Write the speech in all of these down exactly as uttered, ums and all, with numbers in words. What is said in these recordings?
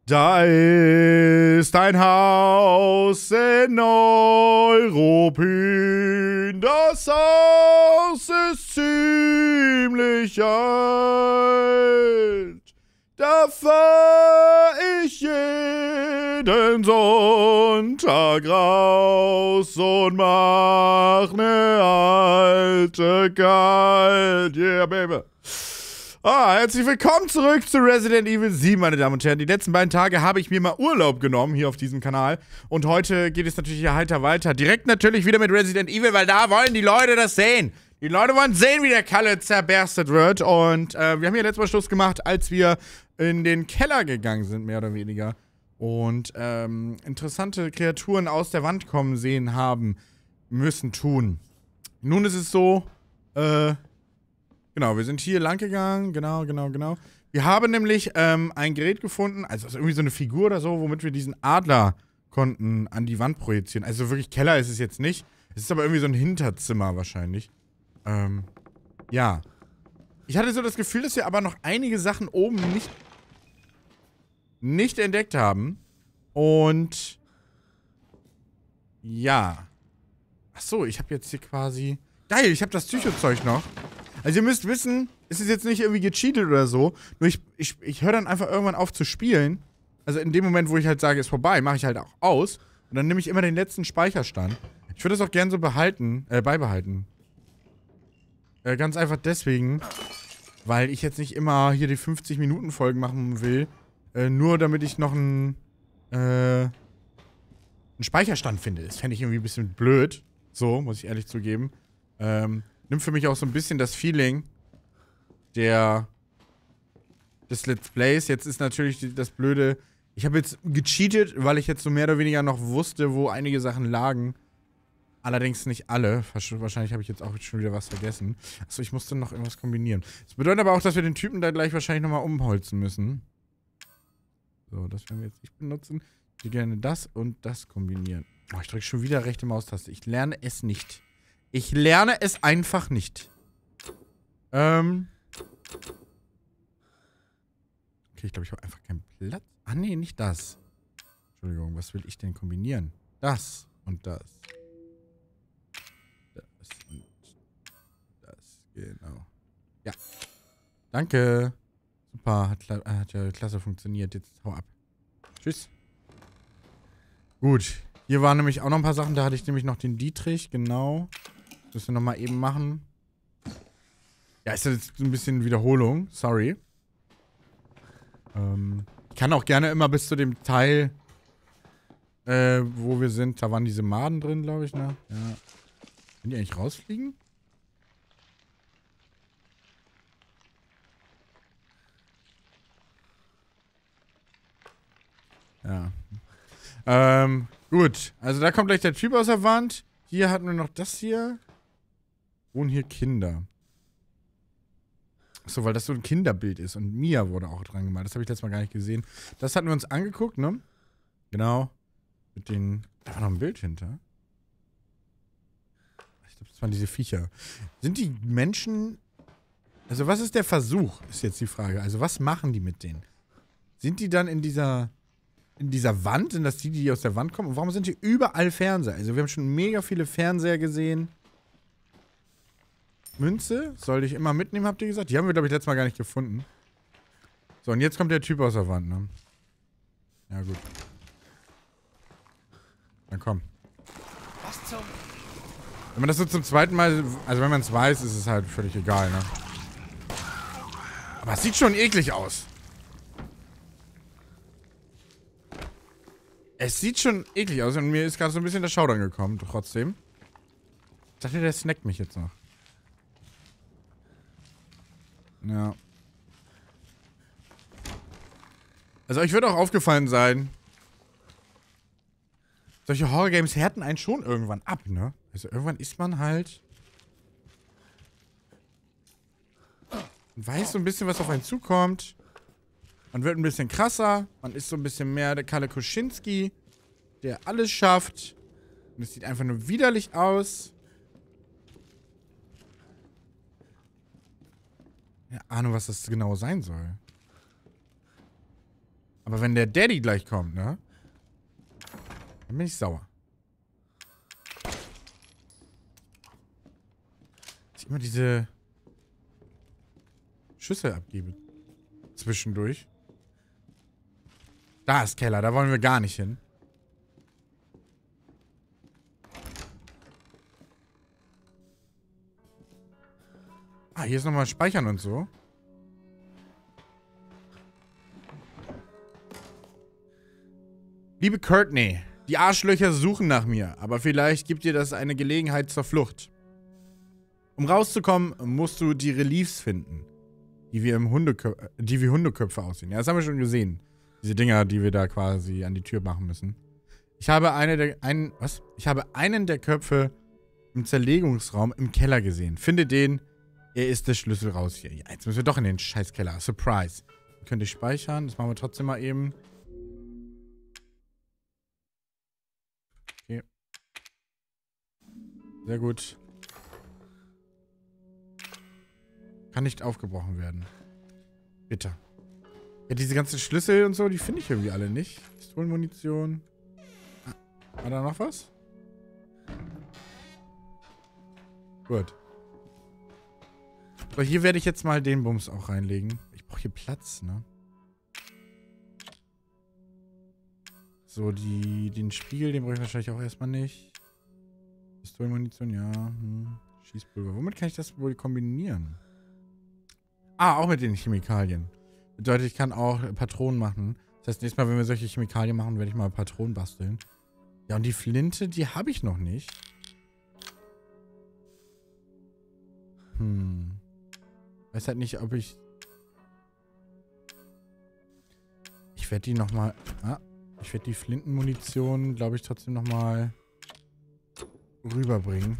Da ist ein Haus in Neuruppin. Das Haus ist ziemlich alt. Da fahr ich jeden Sonntag raus und mach ne alte kalt. Yeah, baby. Ah, herzlich willkommen zurück zu Resident Evil sieben, meine Damen und Herren. Die letzten beiden Tage habe ich mir mal Urlaub genommen hier auf diesem Kanal. Und heute geht es natürlich hier heiter weiter. Direkt natürlich wieder mit Resident Evil, weil da wollen die Leute das sehen. Die Leute wollen sehen, wie der Kalle zerberstet wird. Und äh, wir haben hier letztes Mal Schluss gemacht, als wir in den Keller gegangen sind, mehr oder weniger. Und ähm, interessante Kreaturen aus der Wand kommen sehen haben müssen tun. Nun ist es so, äh... Genau, wir sind hier lang gegangen, genau, genau, genau. Wir haben nämlich ähm, ein Gerät gefunden, also irgendwie so eine Figur oder so, womit wir diesen Adler konnten an die Wand projizieren. Also wirklich Keller ist es jetzt nicht. Es ist aber irgendwie so ein Hinterzimmer wahrscheinlich. Ähm, ja. Ich hatte so das Gefühl, dass wir aber noch einige Sachen oben nicht, nicht entdeckt haben. Und ja. Ach so, ich habe jetzt hier quasi... Geil, ich habe das Psychozeug noch. Also ihr müsst wissen, es ist jetzt nicht irgendwie gecheatet oder so, nur ich, ich, ich höre dann einfach irgendwann auf zu spielen. Also in dem Moment, wo ich halt sage, ist vorbei, mache ich halt auch aus. Und dann nehme ich immer den letzten Speicherstand. Ich würde das auch gern so behalten, äh, beibehalten. Äh, ganz einfach deswegen, weil ich jetzt nicht immer hier die fünfzig Minuten Folgen machen will, äh, nur damit ich noch einen, äh, einen Speicherstand finde. Das fände ich irgendwie ein bisschen blöd. So, muss ich ehrlich zugeben. Ähm, nimmt für mich auch so ein bisschen das Feeling der des Let's Plays. Jetzt ist natürlich die, das Blöde, ich habe jetzt gecheatet, weil ich jetzt so mehr oder weniger noch wusste, wo einige Sachen lagen. Allerdings nicht alle. Wahrscheinlich habe ich jetzt auch schon wieder was vergessen. Achso, ich musste noch irgendwas kombinieren. Das bedeutet aber auch, dass wir den Typen da gleich wahrscheinlich nochmal umholzen müssen. So, das werden wir jetzt nicht benutzen. Ich würde gerne das und das kombinieren. Oh, ich drücke schon wieder rechte Maustaste. Ich lerne es nicht. Ich lerne es einfach nicht. Ähm. Okay, ich glaube, ich habe einfach keinen Platz. Ah, nee, nicht das. Entschuldigung, was will ich denn kombinieren? Das und das. Das und das, genau. Ja. Danke. Super, hat, hat ja klasse funktioniert. Jetzt hau ab. Tschüss. Gut. Hier waren nämlich auch noch ein paar Sachen. Da hatte ich nämlich noch den Dietrich, genau. Müssen wir nochmal eben machen. Ja, ist jetzt ein bisschen Wiederholung. Sorry. Ähm, ich kann auch gerne immer bis zu dem Teil, äh, wo wir sind. Da waren diese Maden drin, glaube ich, ne? Ja. Können die eigentlich rausfliegen? Ja. Ähm, gut. Also da kommt gleich der Typ aus der Wand. Hier hatten wir noch das hier. Wohnen hier Kinder. Achso, weil das so ein Kinderbild ist. Und Mia wurde auch dran gemalt. Das habe ich letztes Mal gar nicht gesehen. Das hatten wir uns angeguckt, ne? Genau. Mit den... Da war noch ein Bild hinter. Ich glaube, das waren diese Viecher. Sind die Menschen... Also was ist der Versuch, ist jetzt die Frage. Also was machen die mit denen? Sind die dann in dieser... In dieser Wand? Sind das die, die aus der Wand kommen? Und warum sind hier überall Fernseher? Also wir haben schon mega viele Fernseher gesehen. Münze? Soll ich immer mitnehmen, habt ihr gesagt? Die haben wir, glaube ich, letztes Mal gar nicht gefunden. So, und jetzt kommt der Typ aus der Wand, ne? Ja, gut. Dann komm. Was zum... Wenn man das so zum zweiten Mal... Also wenn man es weiß, ist es halt völlig egal, ne? Aber es sieht schon eklig aus. Es sieht schon eklig aus und mir ist gerade so ein bisschen der Schaudern gekommen, trotzdem. Ich dachte, der snackt mich jetzt noch. Ja. Also euch wird auch aufgefallen sein, solche Horror-Games härten einen schon irgendwann ab, ne? Also irgendwann ist man halt... Man weiß so ein bisschen, was auf einen zukommt. Man wird ein bisschen krasser. Man ist so ein bisschen mehr der Kalle Kuschinski, der alles schafft. Und es sieht einfach nur widerlich aus. Keine Ahnung, was das genau sein soll. Aber wenn der Daddy gleich kommt, ne? Dann bin ich sauer. Dass ich immer diese Schüssel abgebe. Zwischendurch. Da ist Keller, da wollen wir gar nicht hin. Ah, hier ist nochmal Speichern und so. Liebe Courtney, die Arschlöcher suchen nach mir, aber vielleicht gibt dir das eine Gelegenheit zur Flucht. Um rauszukommen, musst du die Reliefs finden, die wie, im Hundekö die wie Hundeköpfe aussehen. Ja, das haben wir schon gesehen. Diese Dinger, die wir da quasi an die Tür machen müssen. Ich habe eine der, einen, was? Ich habe einen der Köpfe im Zerlegungsraum im Keller gesehen. Finde den, er ist der Schlüssel raus hier. Ja, jetzt müssen wir doch in den Scheißkeller. Surprise. Könnt ihr speichern? Das machen wir trotzdem mal eben. Okay. Sehr gut. Kann nicht aufgebrochen werden. Bitte. Ja, diese ganzen Schlüssel und so, die finde ich irgendwie alle nicht. Pistolenmunition. Ah, war da noch was? Gut. Aber hier werde ich jetzt mal den Bums auch reinlegen. Ich brauche hier Platz, ne? So, die, den Spiegel, den brauche ich wahrscheinlich auch erstmal nicht. Pistolenmunition, ja. Hm. Schießpulver. Womit kann ich das wohl kombinieren? Ah, auch mit den Chemikalien. Bedeutet, ich kann auch Patronen machen. Das heißt, nächstes Mal, wenn wir solche Chemikalien machen, werde ich mal Patronen basteln. Ja, und die Flinte, die habe ich noch nicht. Hm. Weiß halt nicht, ob ich... Ich werde die nochmal... Ah, ich werde die Flintenmunition, glaube ich, trotzdem nochmal rüberbringen.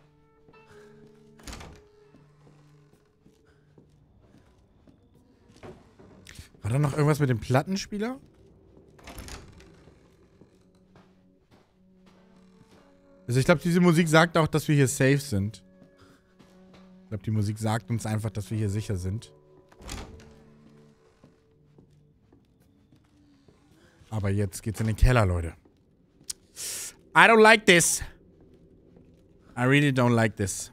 War da noch irgendwas mit dem Plattenspieler? Also ich glaube, diese Musik sagt auch, dass wir hier safe sind. Ich glaube, die Musik sagt uns einfach, dass wir hier sicher sind. Aber jetzt geht's in den Keller, Leute. I don't like this. I really don't like this.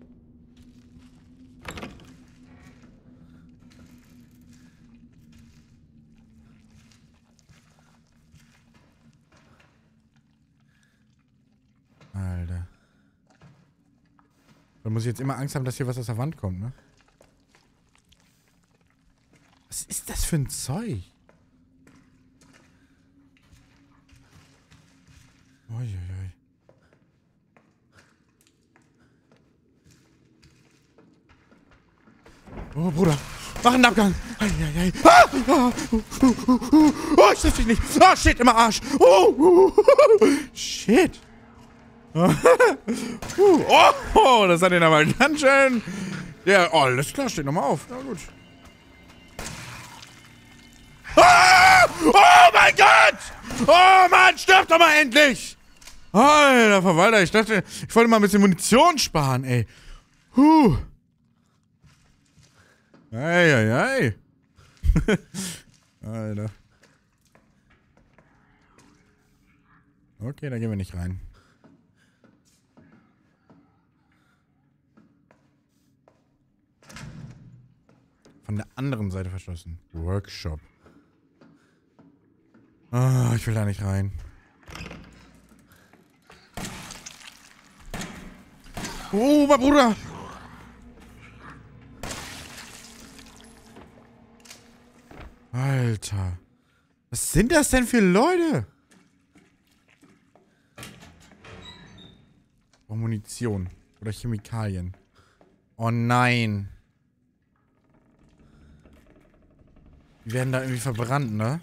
Alter. Da muss ich jetzt immer Angst haben, dass hier was aus der Wand kommt, ne? Was ist das für ein Zeug? Uiuiui. Oh, Bruder. Mach einen Abgang. Eieiei. Ah, ah, uh, uh, uh, uh. Oh, ich treffe dich nicht. Oh, shit, immer Arsch. Oh, uh, uh, shit. uh, oh, oh, das hat ihn aber ganz schön... Ja, oh, alles klar, steht nochmal auf. Na gut. Ah! Oh mein Gott! Oh Mann, stirb doch mal endlich! Alter Verwalter, ich dachte, ich wollte mal ein bisschen Munition sparen, ey. Huh. Eieiei. Alter. Okay, da gehen wir nicht rein. Von der anderen Seite verschlossen. Workshop. Ah, ich will da nicht rein. Oh, mein Bruder! Alter. Was sind das denn für Leute? Oh, Munition. Oder Chemikalien. Oh nein. Die werden da irgendwie verbrannt, ne?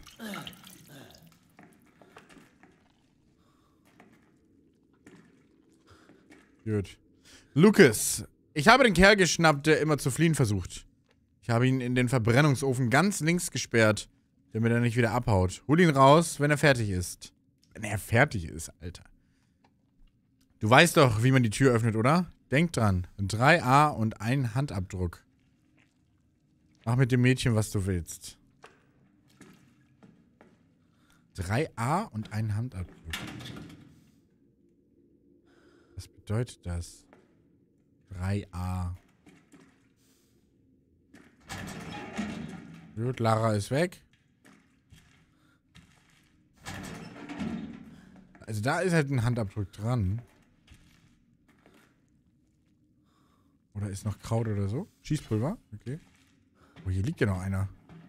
Gut. Lucas. Ich habe den Kerl geschnappt, der immer zu fliehen versucht. Ich habe ihn in den Verbrennungsofen ganz links gesperrt, damit er nicht wieder abhaut. Hol ihn raus, wenn er fertig ist. Wenn er fertig ist, Alter. Du weißt doch, wie man die Tür öffnet, oder? Denk dran. drei A und ein Handabdruck. Mach mit dem Mädchen, was du willst. drei A und einen Handabdruck. Was bedeutet das? drei A. Gut, Lara ist weg. Also da ist halt ein Handabdruck dran. Oder ist noch Kraut oder so? Schießpulver? Okay. Oh, hier liegt ja noch einer.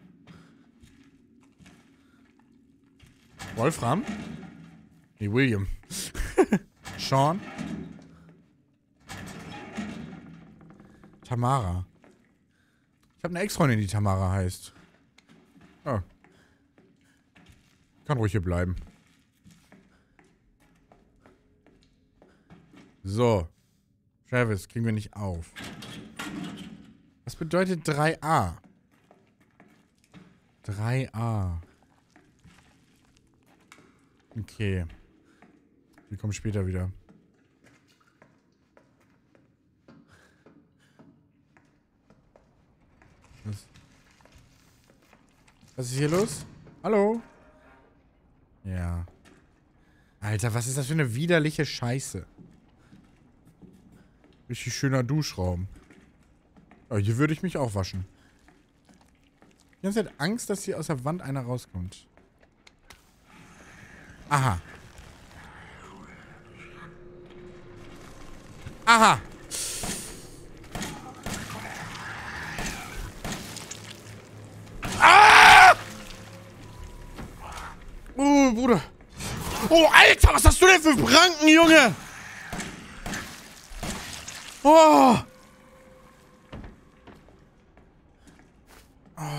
Wolfram? Nee, William. Sean? Tamara. Ich habe eine Ex-Freundin, die Tamara heißt. Oh. Kann ruhig hier bleiben. So. Travis, kriegen wir nicht auf. Was bedeutet drei A? drei A. Okay. Wir kommen später wieder. Was? Was ist hier los? Hallo? Ja. Alter, was ist das für eine widerliche Scheiße? Richtig schöner Duschraum. Oh, hier würde ich mich auch waschen. Die ganze Zeit Angst, dass hier aus der Wand einer rauskommt. Aha. Aha. Ah! Oh, Bruder. Oh, Alter, was hast du denn für Pranken, Junge? Oh. Oh.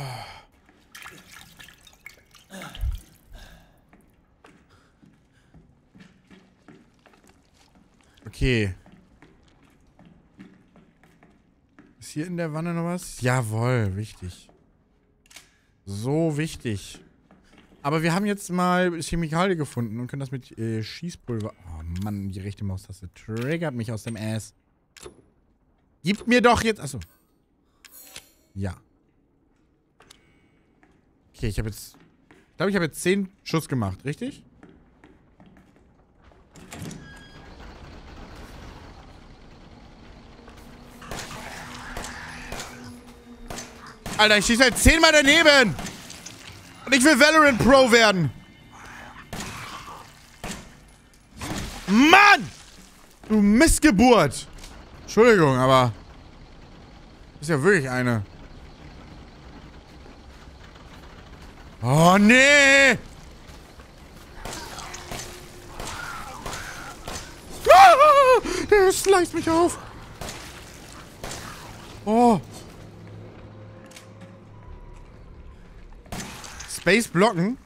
Okay. Ist hier in der Wanne noch was? Jawohl, wichtig. So wichtig. Aber wir haben jetzt mal Chemikalie gefunden und können das mit äh, Schießpulver... Oh Mann, die rechte Maustaste triggert mich aus dem Ass. Gib mir doch jetzt... Achso. Ja. Okay, ich habe jetzt... Ich glaube, ich habe jetzt zehn Schuss gemacht, richtig? Alter, ich schieße halt zehnmal daneben! Und ich will Valorant Pro werden! Mann! Du Missgeburt! Entschuldigung, aber... Ist ja wirklich eine. Oh, nee! Ah, der slice mich auf! Oh! Space blocken?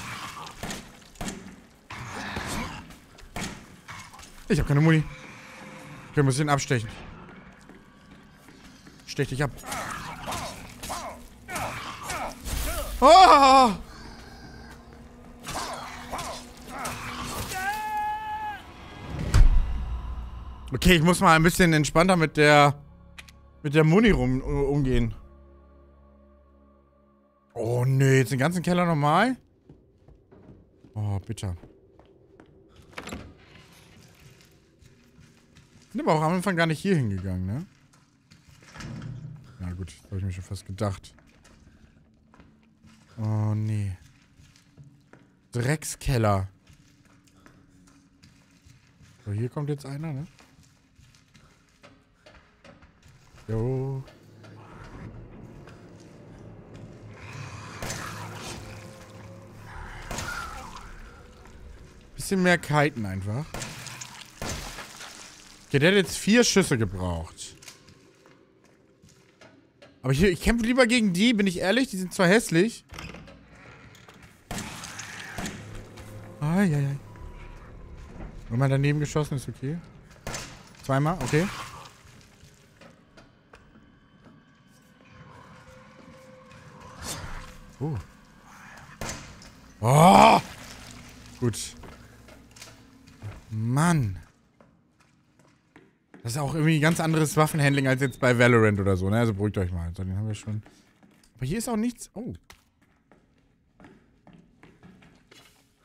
Ich hab keine Muni. Wir müssen ihn abstechen. Stech dich ab. Oh! Okay, ich muss mal ein bisschen entspannter mit der mit der Muni rum umgehen. Oh nee, jetzt den ganzen Keller nochmal? Oh, bitte. Sind aber auch am Anfang gar nicht hier hingegangen, ne? Na gut, das habe ich mir schon fast gedacht. Oh nee. Dreckskeller. So, hier kommt jetzt einer, ne? Jo. Bisschen mehr kiten einfach. Okay, der hat jetzt vier Schüsse gebraucht. Aber hier, ich kämpfe lieber gegen die, bin ich ehrlich. Die sind zwar hässlich. Eieiei. Nur mal daneben geschossen, ist okay. Zweimal, okay. Oh. Oh! Gut. Mann. Das ist auch irgendwie ein ganz anderes Waffenhandling als jetzt bei Valorant oder so, ne? Also beruhigt euch mal. So, den haben wir schon. Aber hier ist auch nichts. Oh.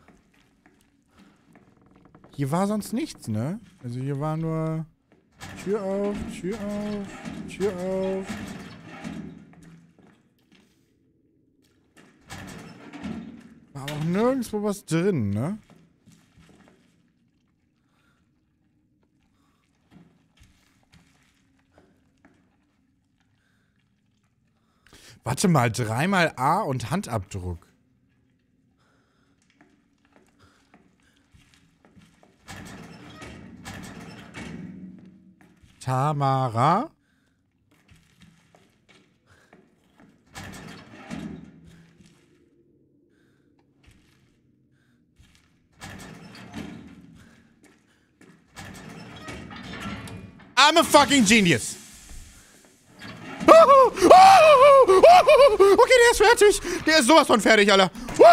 Hier war sonst nichts, ne? Also hier war nur Tür auf, Tür auf, Tür auf. War aber auch nirgendwo was drin, ne? Warte mal, dreimal A und Handabdruck. Tamara? I'm a fucking genius. Okay, der ist fertig. Der ist sowas von fertig, Alter.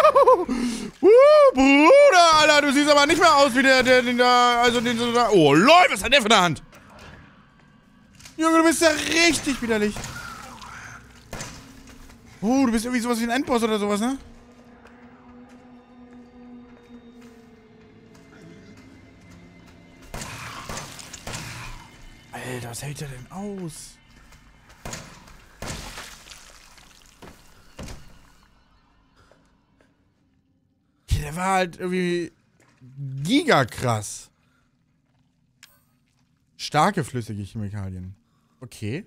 Bruder, Alter, du siehst aber nicht mehr aus wie der, der, der, der also den so da. Oh, Leute, was hat der für eine Hand? Junge, du bist ja richtig widerlich. Oh, du bist irgendwie sowas wie ein Endboss oder sowas, ne? Alter, was hält der denn aus? Der war halt irgendwie gigakrass. Starke flüssige Chemikalien. Okay.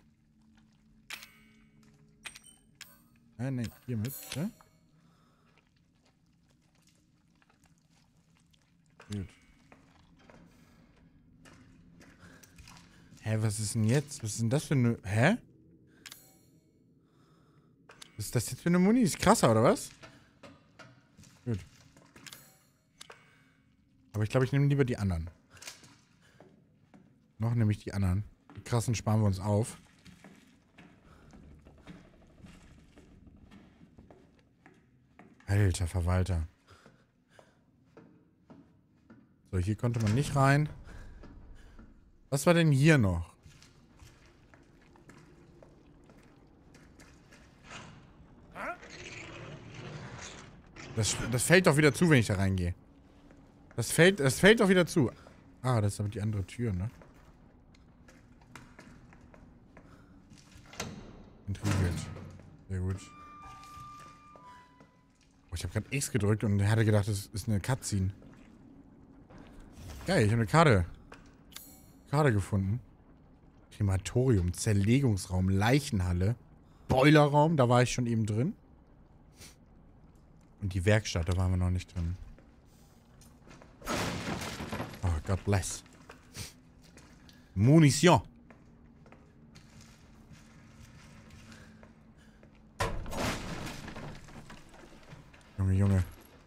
Äh, ne, hiermit, ne? Gut. Hä, was ist denn jetzt? Was ist denn das für eine... Hä? Was ist das jetzt für eine Muni? Ist krasser, oder was? Gut. Aber ich glaube, ich nehme lieber die anderen. Noch nehme ich die anderen. Die krassen sparen wir uns auf. Alter Verwalter. So, hier konnte man nicht rein. Was war denn hier noch? Das, das fällt doch wieder zu, wenn ich da reingehe. Das fällt, das fällt doch wieder zu. Ah, das ist aber die andere Tür, ne? Intrigiert. Sehr gut. Oh, ich habe gerade X gedrückt und er hatte gedacht, das ist eine Cutscene. Geil, ich habe eine Karte. Karte gefunden. Krematorium, Zerlegungsraum, Leichenhalle, Boilerraum, da war ich schon eben drin. Und die Werkstatt, da waren wir noch nicht drin. Oh, God bless. Munition. Junge, Junge.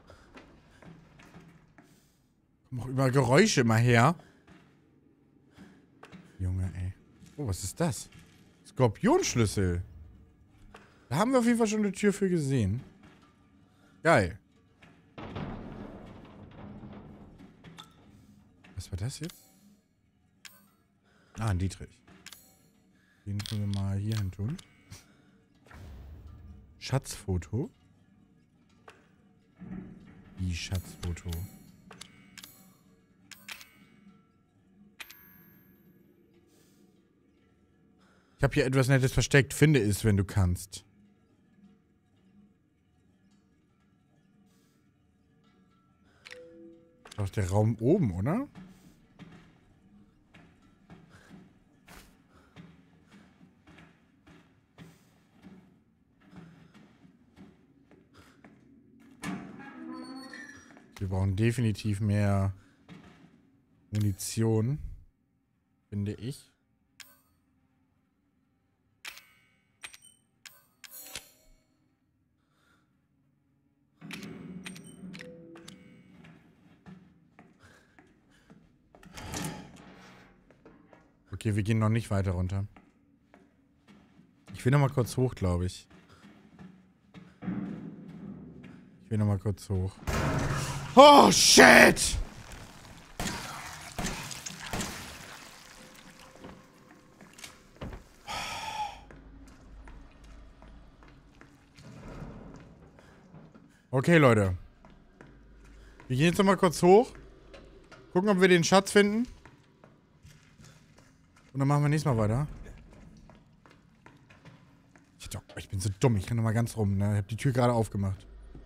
Kommen auch überall Geräusche immer her. Junge, ey. Oh, was ist das? Skorpionschlüssel. Da haben wir auf jeden Fall schon eine Tür für gesehen. Geil. Was war das jetzt? Ah, ein Dietrich. Den können wir mal hier hin tun. Schatzfoto. Wie Schatzfoto? Ich habe hier etwas Nettes versteckt. Finde es, wenn du kannst. Doch der Raum oben, oder? Wir brauchen definitiv mehr Munition, finde ich. Okay, wir gehen noch nicht weiter runter. Ich will noch mal kurz hoch, glaube ich. Ich will noch mal kurz hoch. Oh, shit! Okay, Leute. Wir gehen jetzt noch mal kurz hoch. Gucken, ob wir den Schatz finden. Und dann machen wir nächstes Mal weiter. Ich, doch, ich bin so dumm. Ich kann noch mal ganz rum, ne? Ich hab die Tür gerade aufgemacht.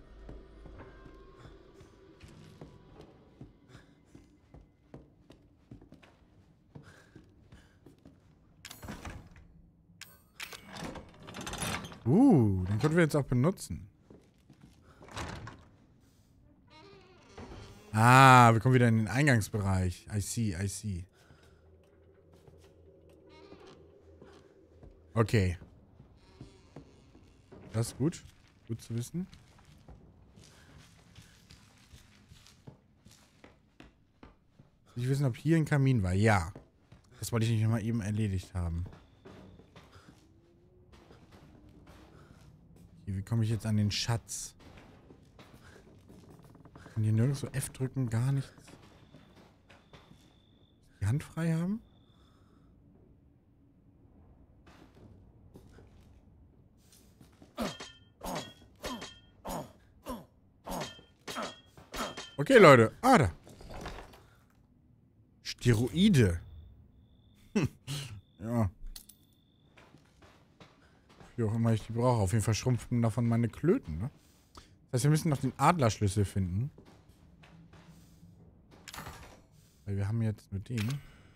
Uh, den können wir jetzt auch benutzen. Ah, wir kommen wieder in den Eingangsbereich. I see, I see. Okay. Das ist gut. Gut zu wissen. Ich wissen, ob hier ein Kamin war. Ja. Das wollte ich nicht mal eben erledigt haben. Hier, wie komme ich jetzt an den Schatz? Kann hier nirgends so F drücken, gar nichts. Die Hand frei haben? Okay, Leute. Ah, da. Steroide. Hm. Ja. Wie auch immer ich die brauche. Auf jeden Fall schrumpfen davon meine Klöten, ne? Das heißt, wir müssen noch den Adlerschlüssel finden. Weil wir haben jetzt nur den.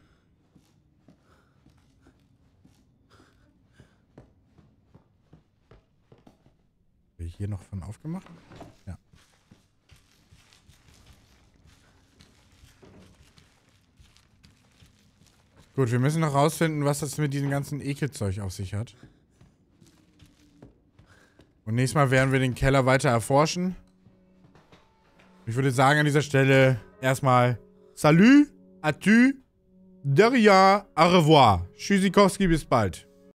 Habe ich hier noch von aufgemacht? Ja. Gut, wir müssen noch rausfinden, was das mit diesem ganzen Ekelzeug auf sich hat. Und nächstes Mal werden wir den Keller weiter erforschen. Ich würde sagen an dieser Stelle erstmal Salut, adieu, de rien, au revoir. Tschüssikowski, bis bald.